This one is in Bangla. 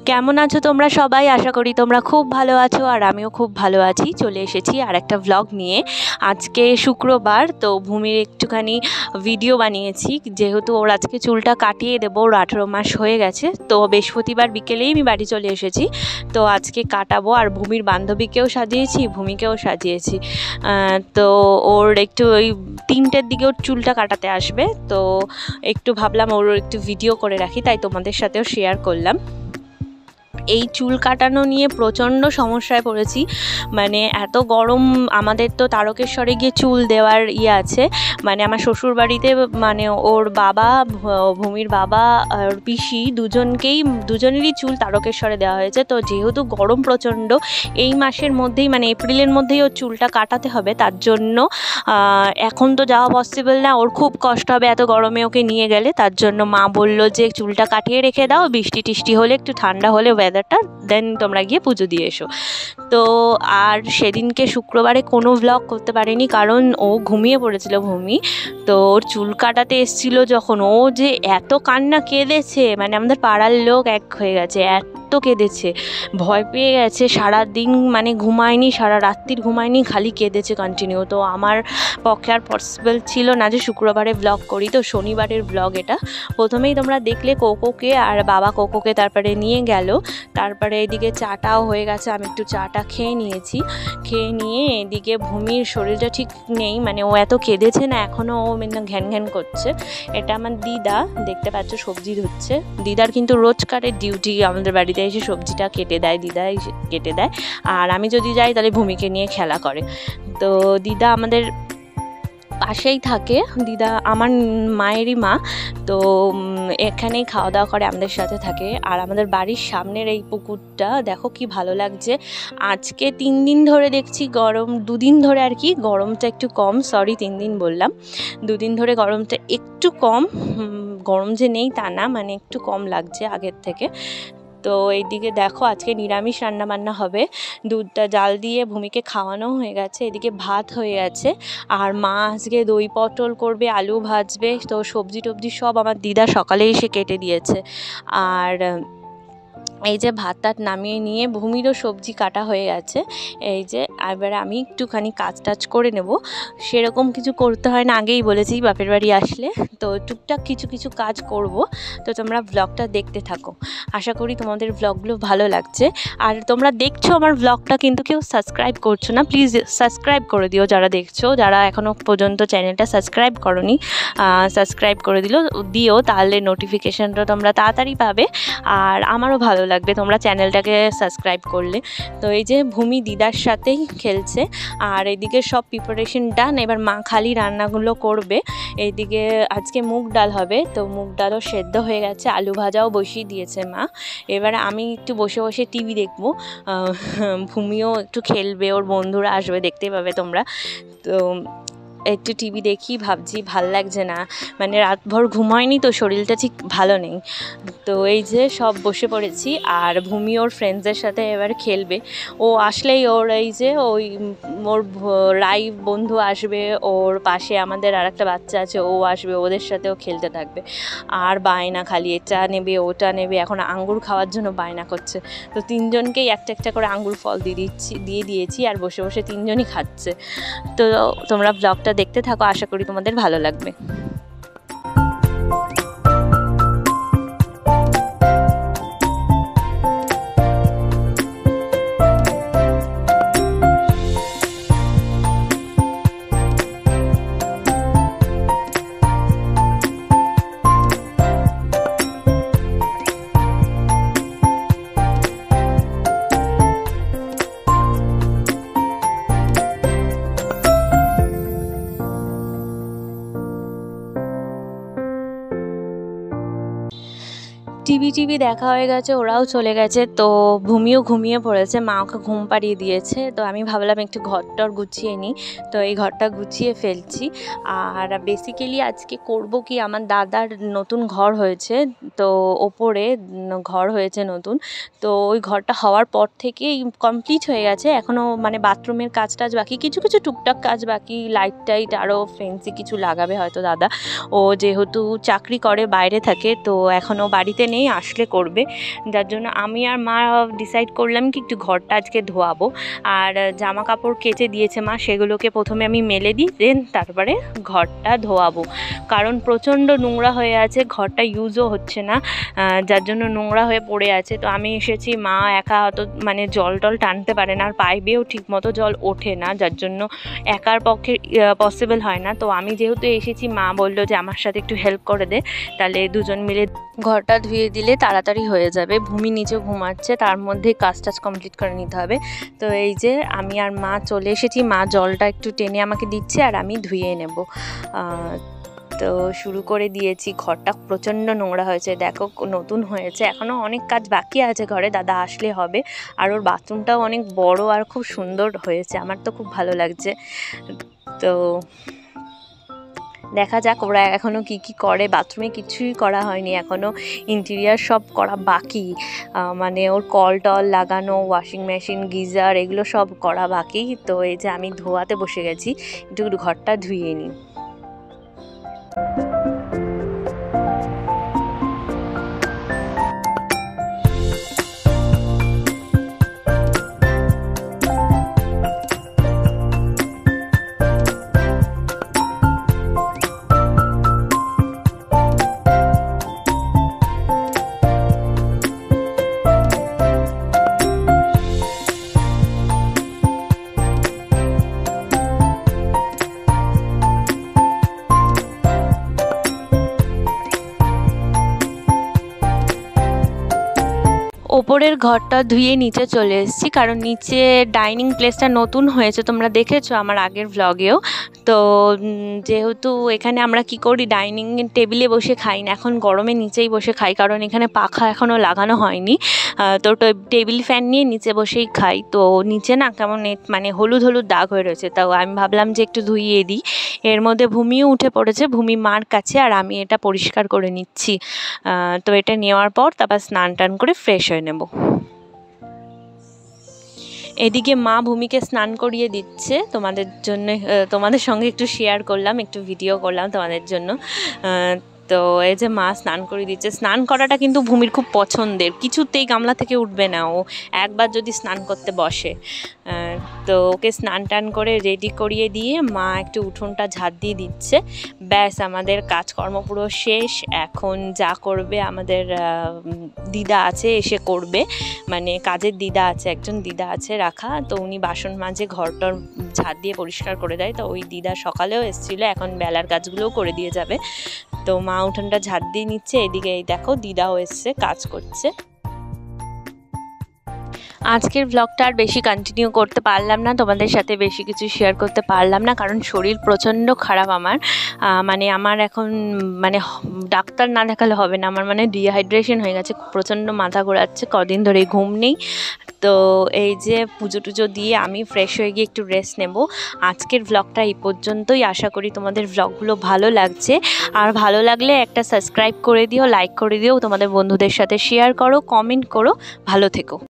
কেমন আছো তোমরা সবাই? আশা করি তোমরা খুব ভালো আছো, আর আমিও খুব ভালো আছি। চলে এসেছি আর একটা ভ্লগ নিয়ে। আজকে শুক্রবার, তো ভূমির একটুখানি ভিডিও বানিয়েছি, যেহেতু ওর আজকে চুলটা কাটিয়ে দেবো। ওর 18 মাস হয়ে গেছে, তো বৃহস্পতিবার বিকেলেই আমি বাড়ি চলে এসেছি। তো আজকে কাটাবো, আর ভূমির বান্ধবীকেও সাজিয়েছি, ভূমিকেও সাজিয়েছি। তো ওর একটু ওই 3টের দিকে ওর চুলটা কাটাতে আসবে, তো একটু ভাবলাম ওর একটু ভিডিও করে রাখি, তাই তোমাদের সাথেও শেয়ার করলাম। এই চুল কাটানো নিয়ে প্রচণ্ড সমস্যায় পড়েছি। মানে এত গরম, আমাদের তো তারকেশ্বরে গিয়ে চুল দেওয়ার আছে, মানে আমার শ্বশুর বাড়িতে, মানে ওর বাবা, ভূমির বাবা আর পিসি দুজনেরই চুল তারকেশ্বরে দেওয়া হয়েছে। তো যেহেতু গরম প্রচণ্ড, এই মাসের মধ্যেই, মানে এপ্রিলের মধ্যেই ওর চুলটা কাটাতে হবে, তার জন্য এখন তো যাওয়া পসিবল না, ওর খুব কষ্ট হবে এত গরমে ওকে নিয়ে গেলে। তার জন্য মা বলল যে চুলটা কাটিয়ে রেখে দাও, বৃষ্টি টিষ্টি হলে, একটু ঠান্ডা হলে ওয়েদারটা, দেন তোমরা গিয়ে পুজো দিয়ে এসো। তো আর সেদিনকে শুক্রবারে কোনো ভ্লগ করতে পারিনি, কারণ ও ঘুমিয়ে পড়েছিল ভূমি। তো ওর চুল কাটাতে এসেছিলো যখন, ও যে এত কান্না কেঁদেছে, মানে আমাদের পাড়ার লোক এক হয়ে গেছে, এত কেঁদেছে, ভয় পেয়ে গেছে। সারাদিন মানে ঘুমায়নি, সারা রাত্রির ঘুমায়নি, খালি কেঁদেছে কন্টিনিউ। তো আমার পক্ষে আর পসিবল ছিল না যে শুক্রবারে ব্লগ করি, তো শনিবারের ব্লগ এটা। প্রথমেই তোমরা দেখলে কোকোকে, আর বাবা কোকোকে তারপরে নিয়ে গেল। তারপরে এদিকে চাটাও হয়ে গেছে, আমি একটু চাটা খেয়ে নিয়েছি। খেয়ে নিয়ে এদিকে ভূমির শরীরটা ঠিক নেই, মানে ও এত কেঁদেছে না, এখনও ও ঘ্যান ঘ্যান করছে। এটা আমার দিদা, দেখতে পাচ্ছ সবজি ধুচ্ছে। দিদার কিন্তু রোজকারের ডিউটি, আমাদের বাড়িতে এসে সবজিটা কেটে দেয়, দিদাই কেটে দেয়। আর আমি যদি যাই তাহলে ভূমিকে নিয়ে খেলা করে। তো দিদা আমাদের পাশেই থাকে, দিদা আমার মায়েরই মা। তো এখানেই খাওয়া দাওয়া করে, আমাদের সাথে থাকে। আর আমাদের বাড়ির সামনের এই পুকুরটা দেখো কি ভালো লাগছে। আজকে 3 দিন ধরে দেখছি গরম, 2 দিন ধরে আর কি গরমটা একটু কম, সরি 3 দিন বললাম, 2 দিন ধরে গরমটা একটু কম। গরম যে নেই তা না, মানে একটু কম লাগছে আগের থেকে। তো এইদিকে দেখো আজকে নিরামিষ রান্নাবান্না হবে, দুধটা জাল দিয়ে ভূমিকে খাওয়ানো হয়ে গেছে, এদিকে ভাত হয়ে গেছে। আর মা আজকে দই পটল করবে, আলু ভাজবে, তো সবজি টবজি সব আমার দিদা সকালে এসে কেটে দিয়েছে। আর এই যে ভাত টাত নামিয়ে নিয়ে ভূমিরও সবজি কাটা হয়ে গেছে। এই যে এবারে আমি একটুখানি কাজ টাজ করে নেব, সেরকম কিছু করতে হয় না, আগেই বলেছি বাপের বাড়ি আসলে, তো টুকটাক কিছু কিছু কাজ করব। তো তোমরা ব্লগটা দেখতে থাকো, আশা করি তোমাদের ব্লগগুলো ভালো লাগছে। আর তোমরা দেখছো আমার ব্লগটা, কিন্তু কেউ সাবস্ক্রাইব করছো না, প্লিজ সাবস্ক্রাইব করে দিও যারা দেখছো, যারা এখনও পর্যন্ত চ্যানেলটা সাবস্ক্রাইব করোনি, সাবস্ক্রাইব করে দিও, তাহলে নোটিফিকেশানটা তোমরা তাড়াতাড়ি পাবে। আর আমারও ভালো লাগবে তোমরা চ্যানেলটাকে সাবস্ক্রাইব করলে। তো এই যে ভূমি দিদার সাথেই খেলছে, আর এদিকে সব প্রিপারেশন ডান, এবার মা খালি রান্নাগুলো করবে। এইদিকে আজকে মুগ ডাল হবে, তো মুগ ডালও সেদ্ধ হয়ে গেছে, আলু ভাজাও বসিয়ে দিয়েছে মা। এবারে আমি একটু বসে বসে টিভি দেখবো, ভূমিও একটু খেলবে, ওর বন্ধুরা আসবে, দেখতে পাবে তোমরা। তো একটু টিভি দেখি, ভাবছি ভাল লাগছে না, মানে রাতভর ঘুম হয়নি, তো শরীরটা ঠিক ভালো নেই। তো এই যে সব বসে পড়েছি, আর ভূমি ওর ফ্রেন্ডসদের সাথে এবার খেলবে। ও আসলেই ওর এই যে ওর রাই বন্ধু আসবে, ওর পাশে আমাদের আর একটা বাচ্চা আছে, ও আসবে, ওদের সাথেও খেলতে থাকবে। আর বায়না খালি এটা নেবে ওটা নেবে, এখন আঙ্গুর খাওয়ার জন্য বায়না করছে। তো 3জনকেই একটা একটা করে আঙ্গুর ফল দিয়ে দিয়েছি, আর বসে বসে 3জনই খাচ্ছে। তো তোমরা ব্লগটা দেখতে থাকো, আশা করি তোমাদের ভালো লাগবে। টিভি দেখা হয়ে গেছে, ওরাও চলে গেছে, তো ভূমিও ঘুমিয়ে পড়েছে, মা ওকে ঘুম পাড়িয়ে দিয়েছে। তো আমি ভাবলাম একটু ঘরটর গুছিয়ে নিই, তো এই ঘরটা গুছিয়ে ফেলছি। আর বেসিক্যালি আজকে করব কি, আমার দাদার নতুন ঘর হয়েছে, তো ওপরে ঘর হয়েছে নতুন, তো ওই ঘরটা হওয়ার পর থেকেই কমপ্লিট হয়ে গেছে, এখনও মানে বাথরুমের কাজ টাজ বাকি, কিছু কিছু টুকটাক কাজ বাকি, লাইট টাইট আরও ফেন্সি কিছু লাগাবে হয়তো দাদা। ও যেহেতু চাকরি করে বাইরে থাকে, তো এখনও বাড়িতে নেই, নেই, আসলে করবে। যার জন্য আমি আর মা ডিসাইড করলাম কি একটু ঘরটা আজকে ধোয়াবো। আর জামা কাপড় কেচে দিয়েছে মা, সেগুলোকে প্রথমে আমি মেলে দিই, দেন তারপরে ঘরটা ধোয়াবো। কারণ প্রচণ্ড নোংরা হয়ে আছে, ঘরটা ইউজও হচ্ছে না, যার জন্য নোংরা হয়ে পড়ে আছে। তো আমি এসেছি, মা একা অত মানে জল টল টানতে পারে না, আর পাইপেও ঠিকমতো জল ওঠে না, যার জন্য একার পক্ষে পসিবল হয় না। তো আমি যেহেতু এসেছি, মা বললো যে আমার সাথে একটু হেল্প করে দে, তাহলে দুজন মিলে ঘরটা ধুয়ে দিলে তাড়াতাড়ি হয়ে যাবে। ভূমি নিচে ঘুমাচ্ছে, তার মধ্যেই কাজ টাজ কমপ্লিট করে নিতে হবে। তো এই যে আমি আর মা চলে এসেছি, মা জলটা একটু টেনে আমাকে দিচ্ছে আর আমি ধুয়ে নেব। তো শুরু করে দিয়েছি। ঘরটা প্রচণ্ড নোংরা হয়েছে, দেখো নতুন হয়েছে, এখনও অনেক কাজ বাকি আছে ঘরে, দাদা আসলে হবে। আর ওর বাথরুমটাও অনেক বড় আর খুব সুন্দর হয়েছে, আমার তো খুব ভালো লাগছে। তো দেখা যাক ওরা এখনও কি করে। বাথরুমে কিছুই করা হয়নি এখনও, ইন্টেরিয়ার সব করা বাকি, মানে ওর কল টল লাগানো, ওয়াশিং মেশিন, গিজার, এগুলো সব করা বাকি। তো এই যে আমি ধোয়াতে বসে গেছি, একটু ঘরটা ধুয়ে নিই। ওপরের ঘরটা ধুয়ে নিচে চলে এসেছি, কারণ নিচে ডাইনিং প্লেসটা নতুন হয়েছে, তোমরা দেখেছো আমার আগের ভ্লগেও। তো যেহেতু এখানে আমরা কি করি, ডাইনিং টেবিলে বসে খাই না, এখন গরমে নিচেই বসে খাই, কারণ এখানে পাখা এখনও লাগানো হয়নি। তো টেবিল ফ্যান নিয়ে নিচে বসেই খাই। তো নিচে না কেমন মানে হলুদ হলুদ দাগ হয়ে রয়েছে, তাও আমি ভাবলাম যে একটু ধুইয়ে দিই। এর মধ্যে ভূমিও উঠে পড়েছে, ভূমি মার কাছে, আর আমি এটা পরিষ্কার করে নিচ্ছি। তো এটা নেওয়ার পর তারপর স্নান টান করে ফ্রেশ হয়ে নেব। এদিকে মা ভূমিকে স্নান করিয়ে দিচ্ছে, তোমাদের সঙ্গে একটু শেয়ার করলাম, একটু ভিডিও করলাম তোমাদের জন্য। তো এই যে মা স্নান করিয়ে দিচ্ছে। স্নান করাটা কিন্তু ভূমির খুব পছন্দের, কিছুতেই গামলা থেকে উঠবে না ও, একবার যদি স্নান করতে বসে। তো ওকে স্নান টান করে রেডি করিয়ে দিয়ে মা একটু উঠোনটা ঝাড় দিয়ে দিচ্ছে। ব্যাস আমাদের কাজকর্ম পুরো শেষ। এখন যা করবে আমাদের দিদা আছে, এসে করবে, মানে কাজের দিদা আছে, একজন দিদা আছে রাখা, তো উনি বাসন মাজে, ঘরটর ঝাড় দিয়ে পরিষ্কার করে দেয়। তো ওই দিদা সকালেও এসেছিলো, এখন বেলার কাজগুলোও করে দিয়ে যাবে। তো মা উঠোনটা ঝাড় দিয়ে নিচ্ছে, এদিকে এই দেখো দিদাও এসছে, কাজ করছে। আজকের ব্লগটা আর বেশি কন্টিনিউ করতে পারলাম না, তোমাদের সাথে বেশি কিছু শেয়ার করতে পারলাম না, কারণ শরীর প্রচণ্ড খারাপ আমার। মানে আমার এখন মানে ডাক্তার না দেখালে হবে না, আমার মানে ডিহাইড্রেশন হয়ে গেছে, প্রচণ্ড মাথা ঘোরাচ্ছে, কদিন ধরে ঘুম নেই। তো এই যে পুজো টুজো দিয়ে আমি ফ্রেশ হয়ে গিয়ে একটু রেস্ট নেব। আজকের ব্লগটা এই পর্যন্তই। আশা করি তোমাদের ব্লগগুলো ভালো লাগছে, আর ভালো লাগলে একটা সাবস্ক্রাইব করে দিও, লাইক করে দিও, তোমাদের বন্ধুদের সাথে শেয়ার করো, কমেন্ট করো। ভালো থেকো।